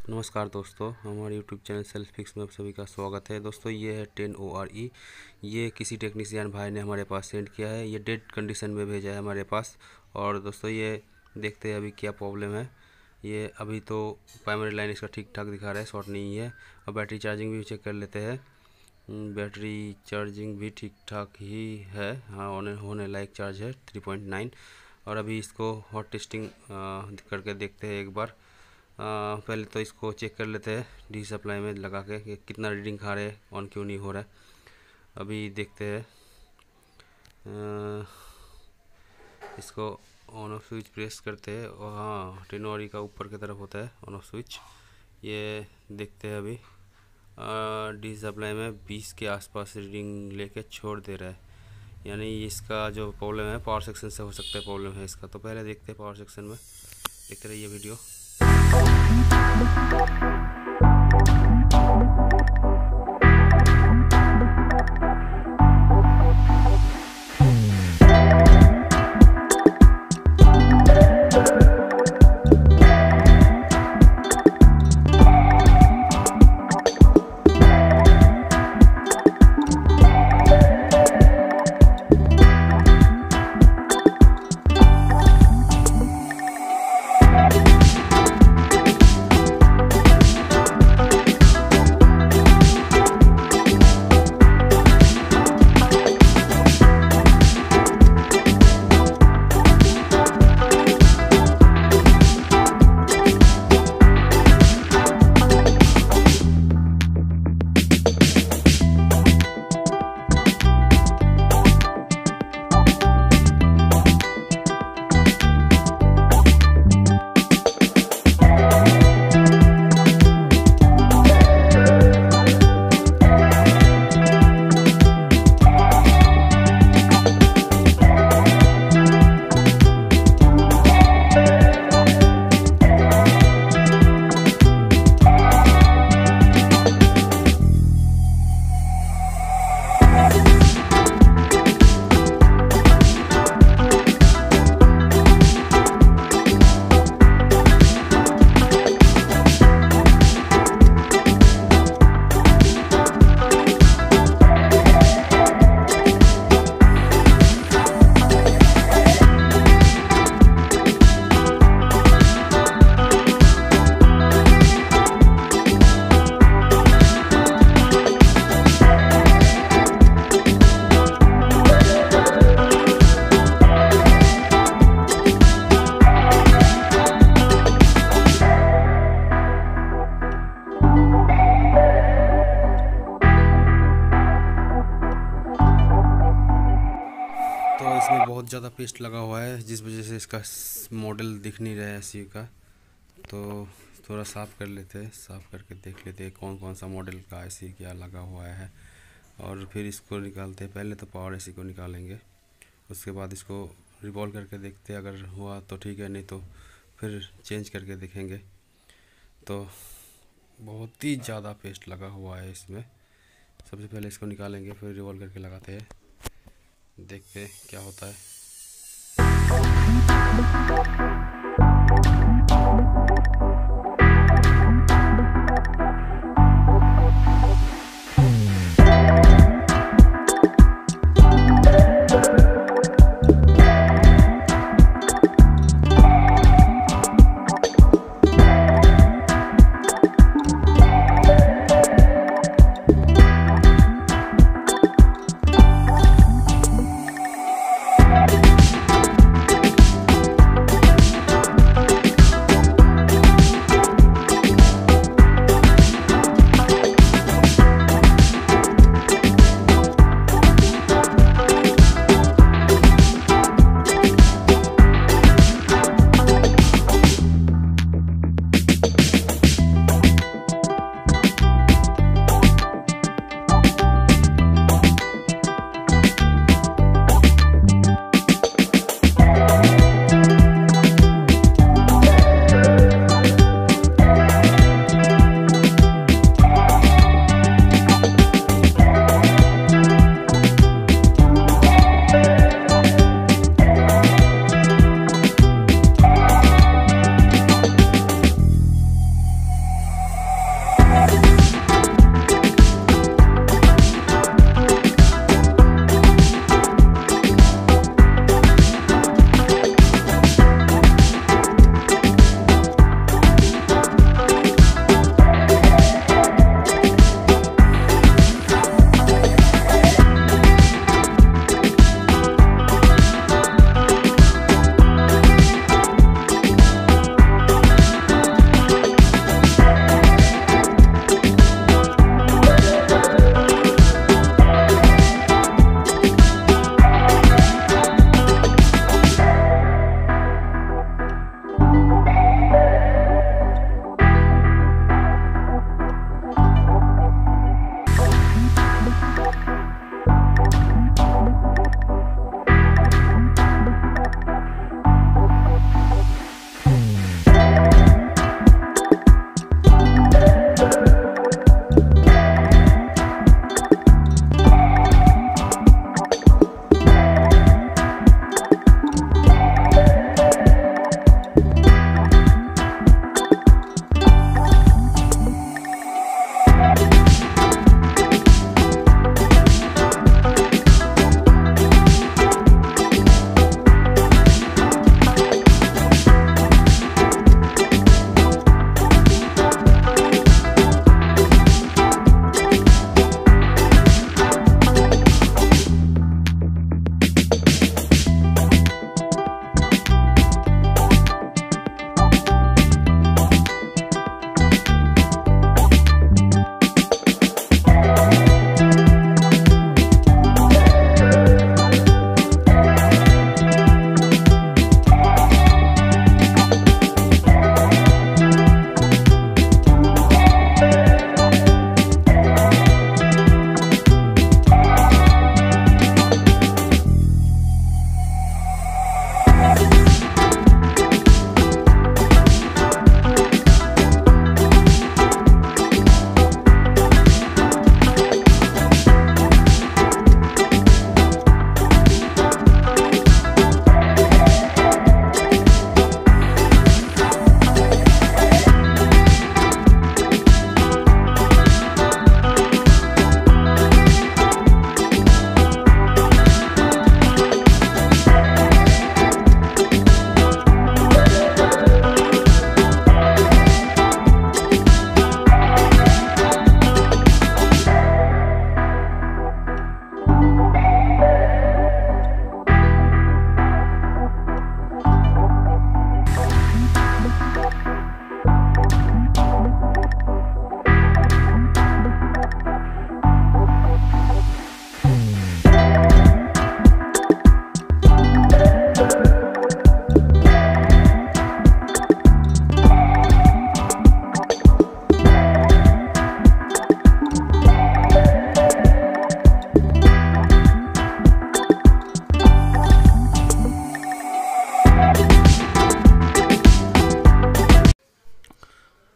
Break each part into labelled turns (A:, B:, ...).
A: नमस्कार दोस्तों, हमारे यूट्यूब चैनल सेल्फ फिक्स में आप सभी का स्वागत है। दोस्तों ये है 10 ORE। ये किसी टेक्नीशियन भाई ने हमारे पास सेंड किया है। ये डेड कंडीशन में भेजा है हमारे पास। और दोस्तों ये देखते हैं अभी क्या प्रॉब्लम है। ये अभी तो प्राइमरी लाइन इसका ठीक ठाक दिखा रहा है, शॉर्ट नहीं है। और बैटरी चार्जिंग भी चेक कर लेते हैं। बैटरी चार्जिंग भी ठीक ठाक ही है, हाँ होने लायक चार्ज है 3.9। और अभी इसको हॉट टेस्टिंग करके देखते हैं एक बार। पहले तो इसको चेक कर लेते हैं डी सप्लाई में लगा के कि कितना रीडिंग खा रहे हैं, ऑन क्यों नहीं हो रहा है। अभी देखते हैं। इसको ऑन ऑफ स्विच प्रेस करते हैं और हाँ 10 ORE का ऊपर की तरफ होता है ऑन ऑफ स्विच। ये देखते हैं अभी डी सप्लाई में 20 के आसपास रीडिंग लेके छोड़ दे रहा है, यानी इसका जो प्रॉब्लम है पावर सेक्शन से हो सकता है प्रॉब्लम है इसका। तो पहले देखते हैं पावर सेक्शन में, देखते रहिए वीडियो। तो इसमें बहुत ज़्यादा पेस्ट लगा हुआ है, जिस वजह से इसका मॉडल दिख नहीं रहा है एसी का। तो थोड़ा साफ़ कर लेते हैं, साफ़ करके देख लेते हैं कौन कौन सा मॉडल का एसी क्या लगा हुआ है। और फिर इसको निकालते हैं। पहले तो पावर एसी को निकालेंगे, उसके बाद इसको रिवॉल्व करके देखते हैं। अगर हुआ तो ठीक है, नहीं तो फिर चेंज करके देखेंगे। तो बहुत ही ज़्यादा पेस्ट लगा हुआ है इसमें। सबसे पहले इसको निकालेंगे, फिर रिवॉल्व करके लगाते हैं, देखते हैं क्या होता है।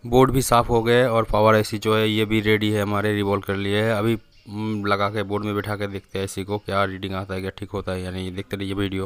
A: बोर्ड भी साफ़ हो गए और पावर एसी जो है ये भी रेडी है, हमारे रिवॉल्व कर लिए है। अभी लगा के बोर्ड में बैठा के देखते हैं एसी को क्या रीडिंग आता है, क्या ठीक होता है या नहीं। देखते रहिए वीडियो।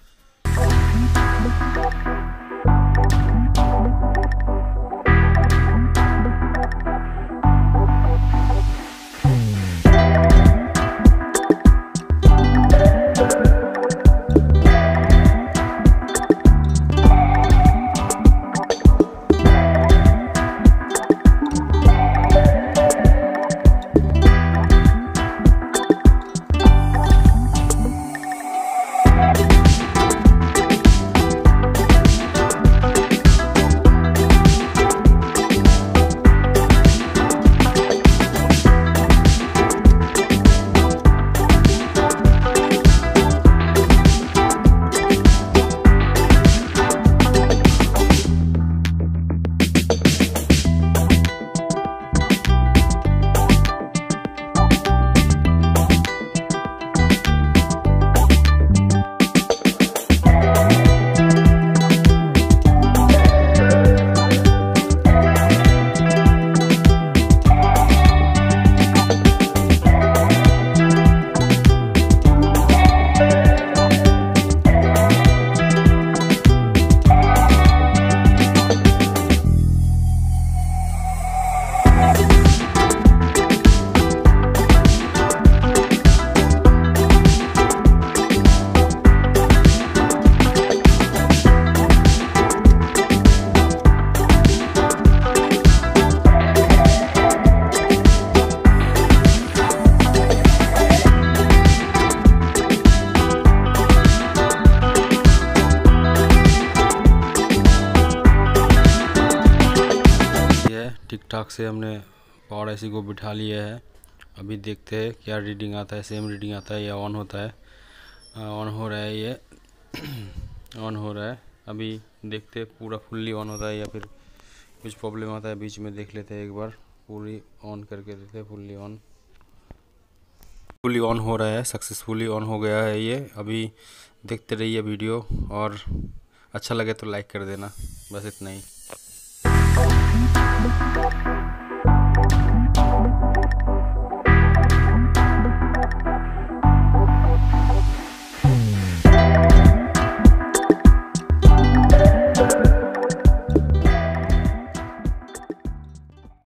A: ठीक ठाक से हमने पावर एसी को बिठा लिया है। अभी देखते हैं क्या रीडिंग आता है, सेम रीडिंग आता है या ऑन होता है। ऑन हो रहा है, ये ऑन हो रहा है। अभी देखते हैं पूरा फुल्ली ऑन होता है या फिर कुछ प्रॉब्लम आता है बीच में। देख लेते हैं एक बार, पूरी ऑन करके देते हैं। फुल्ली ऑन हो रहा है, सक्सेसफुली ऑन हो गया है ये। अभी देखते रहिए वीडियो और अच्छा लगे तो लाइक कर देना, बस इतना ही।